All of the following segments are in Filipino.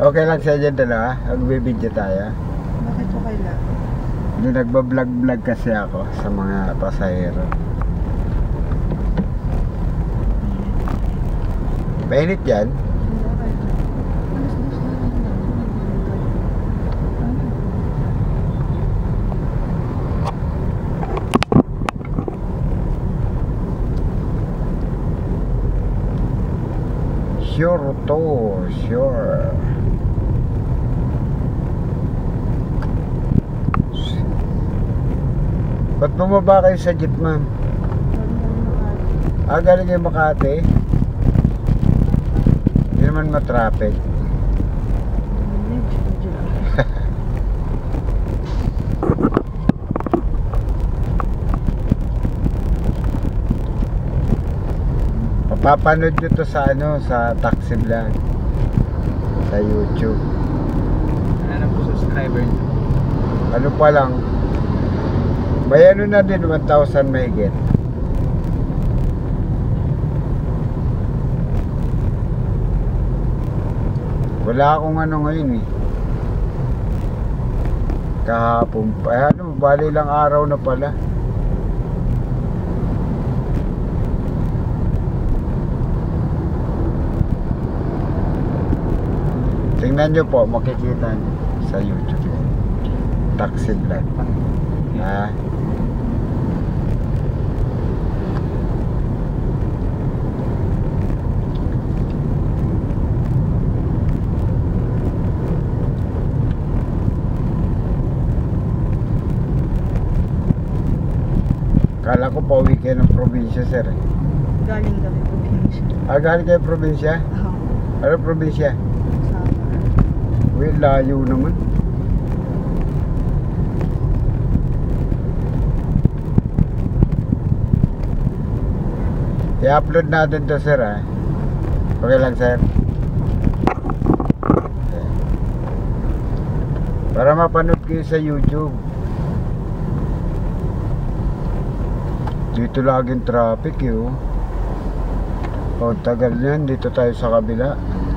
Okay lang sa dyan dalawa? Magbibidyo tayo. Bakit okay lang? Nagbablog-vlog kasi ako sa mga pasahero. Mainit yan? Sure to, sure. Ba't bumaba kayo sa jeep, ma'am? Galing kayo Makati? Hindi naman matraffic. Papanood nyo to sa sa taxi vlog sa YouTube. Ano po subscriber nyo? Ano pa lang, may na din 1,000 megit. Wala akong ngayon eh. Kahapon pa, bali lang araw na pala. Tingnan nyo po, makikita nyo sa YouTube yan. Taxi vlog. Kala ko pauwi kayo ng probinsya, sir. Galing kami probinsya. Galing kayo probinsya? Oo. Ano probinsya? Uy, layo naman. I-upload natin to, sir, ha? Okay lang, sir? Okay. Para mapanood kayo sa YouTube. Dito laging traffic, yun. Tagal yan. Dito tayo sa kabila.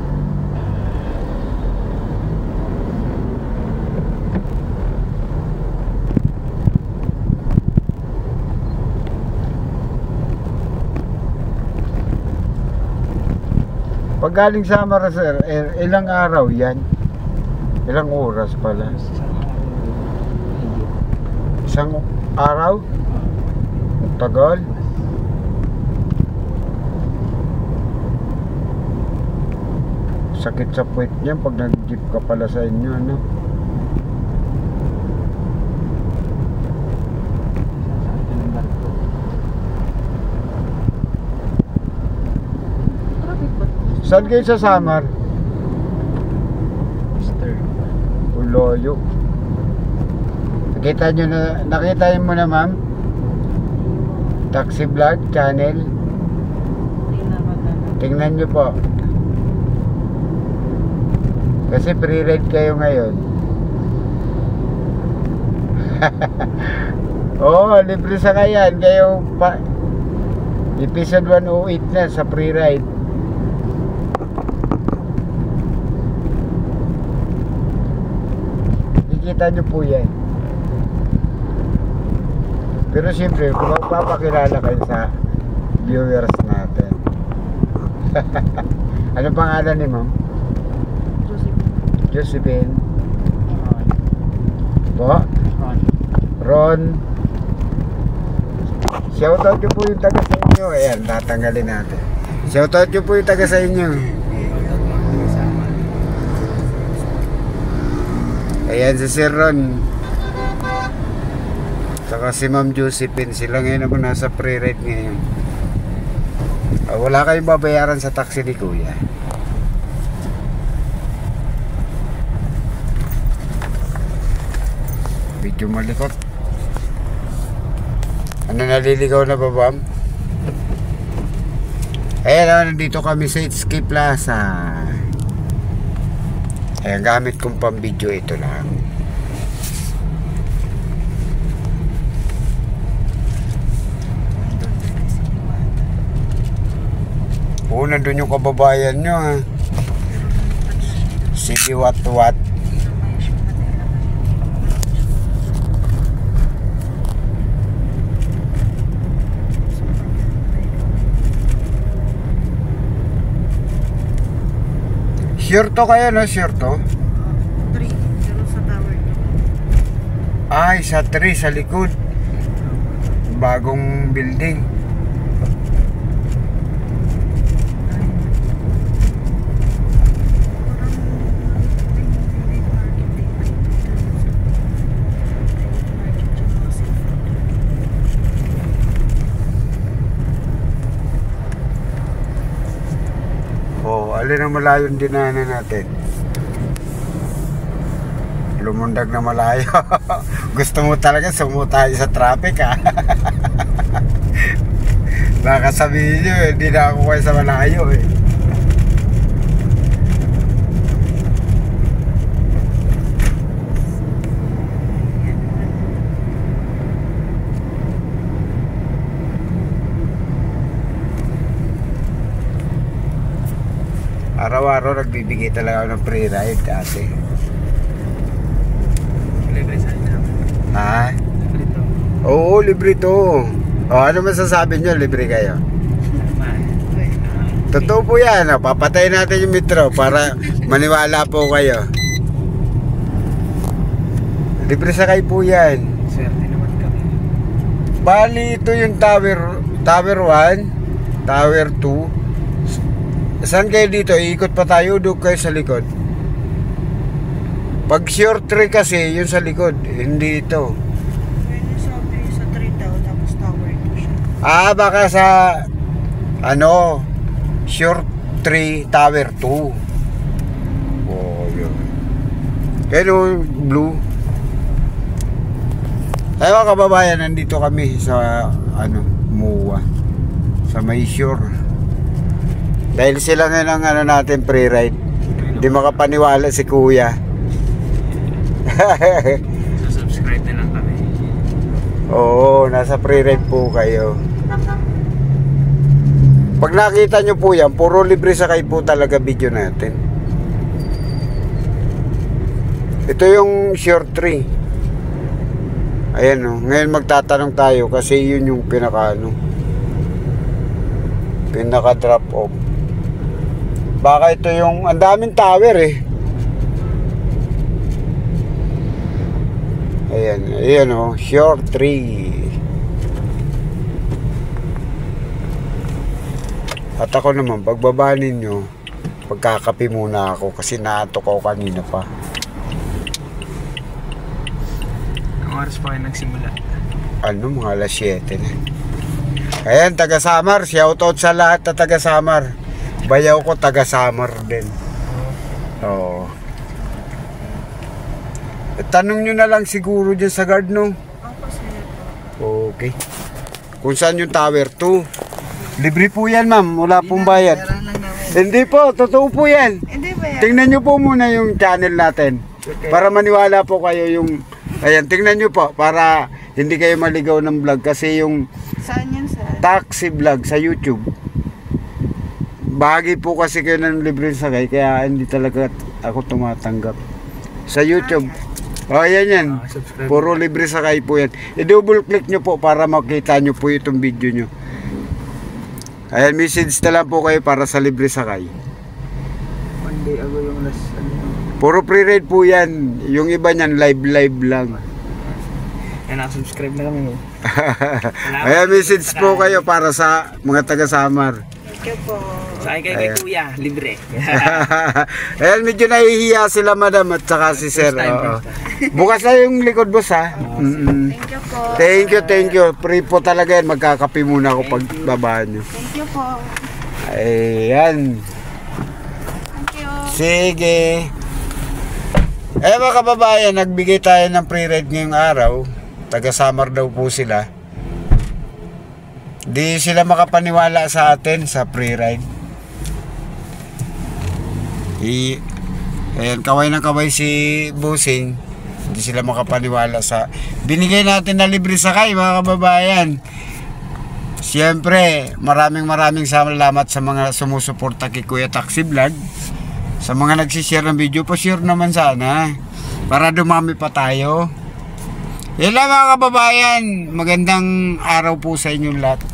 Pag galing Samar, sir, ilang araw yan? Ilang oras pala? Isang araw? Tagal? Sakit sa puwet niyan pag nag-jeep ka pala sa inyo, ano? Saan kayo sa Samar? Uloyo. Nakita mo na, ma'am? Taxi vlog channel. Tingnan nyo po. Kasi pre-ride kayo ngayon. Oo, libre sa kayan. Kayo pa episode 108 na sa pre-ride. Kita nyo po yan. Pero siyempre, kung magpapakilala kayo sa viewers natin. Ano pangalan ni ma'am? Josephine. Po? Ron. Shoutout nyo po yung taga sa inyo. Ayan, tatanggalin natin. Shoutout nyo po yung taga sa inyo. Ayan si Sir Ron. Saka si Ma'am Josephine. Sila ngayon ako nasa pre-ride ngayon. Wala kayong babayaran sa taxi ni Kuya. Medyo malikot. Ano, naliligaw na ba, ma'am? Ayan, nandito kami sa Escape Plaza. Ayan, gamit kong pang video ito lang. Oo, nandun yung kababayan nyo, ha. Sige, what? Sure to kayo, no? Sure to? 3. Pero sa tower. Ay, sa 3, sa likod. Bagong building. Oh, alin ang malayong dinanan natin? Lumundag na malayo. Gusto mo talaga sumutay sa traffic, ha? Baka sabihin nyo, hindi na ako kayo sa malayo, eh. Araw-araw nagbibigay talaga ako ng free ride kasi. Libre sa akin. Ha? Libre to. Oo, libre to. O, ano masasabi nyo? Libre kayo? Totoo po yan. O, papatayin natin yung metro para maniwala po kayo. Libre sakay po yan. Swerte naman kami. Bali, ito yung Tower 1, Tower 2. Saan kayo dito? Iikot pa tayo, doon kayo sa likod. Pag short 3 kasi, yun sa likod, hindi ito. Pwede sabi sa 3 daw, tapos tower 2 siya. Ah, baka sa short 3, tower 2. Oh, yun. Pero blue. Ay, mga kababayan, nandito kami sa MUA, sa may shore. Dahil sila ngayon ang natin free ride. Hindi makapaniwala si kuya. So subscribe na lang kami. Oo, nasa free ride po kayo. Pag nakita nyo po yan, puro libre sakay po talaga video natin. Ito yung short 3. Ayan o, ngayon magtatanong tayo kasi yun yung pinaka drop off. Baka ito yung, ang daming tower eh. Ayan o, short 3. At ako naman, pagbaba ninyo, pagkakape muna ako kasi naatok ako kanina pa. Ang oras pa kayo nagsimula? Mga alas 7 na. Ayan, taga Samar, shoutout sa lahat na taga Samar. Bayaw ko taga Samar din. Oo. Tanong nyo na lang siguro dyan sa guard, no? Ako sa'yo po. Okay. Kung saan yung Tower 2. Libre po yan, ma'am. Wala pong bayad. Meron lang namin. Hindi po, totoo po yan. Hindi ba yan? Tingnan nyo po muna yung channel natin. Okay. Para maniwala po kayo yung... Ayan, tingnan nyo po. Para hindi kayo maligaw ng vlog. Kasi yung Saan yan, sir? taxi vlog sa YouTube, bahagi po kasi kayo ng libre sakay, kaya hindi talaga ako tumatanggap. Sa YouTube, yan. Subscribe. Puro libre sakay po yan. I-double click nyo po para makita nyo po itong video nyo. Ayan, message na lang po kayo para sa libre sakay. One day ago yung last Puro pre-ride po yan. Yung iba nyan, live lang. Yan, nakasubscribe na kami. Ayan, message po kayo para sa mga taga Samar. Thank you po. Sa akin kay kuya, libre. Ayan, medyo nahihiya sila madam at saka si sir. First time, Oo. first time. Bukas na yung likod boss, ha. Thank you po. Thank you. Free po talaga yan. Magkakape muna ako pag babaan nyo. Thank you po. Ayan. Thank you. Sige. Mga kababayan, nagbigay tayo ng free ride ngayong araw. Taga Samar daw po sila. Di sila makapaniwala sa atin sa free ride. Ayan, kaway na kaway si Busing. Hindi sila makapaniwala sa binigay natin na libre sakay, mga kababayan. Siyempre, maraming salamat sa mga sumusuporta kay Kuya Taxi Vlog. Sa mga nagsishare ng video, pa-share naman sana. Para dumami pa tayo. Yan lang mga kababayan. Magandang araw po sa inyong lahat.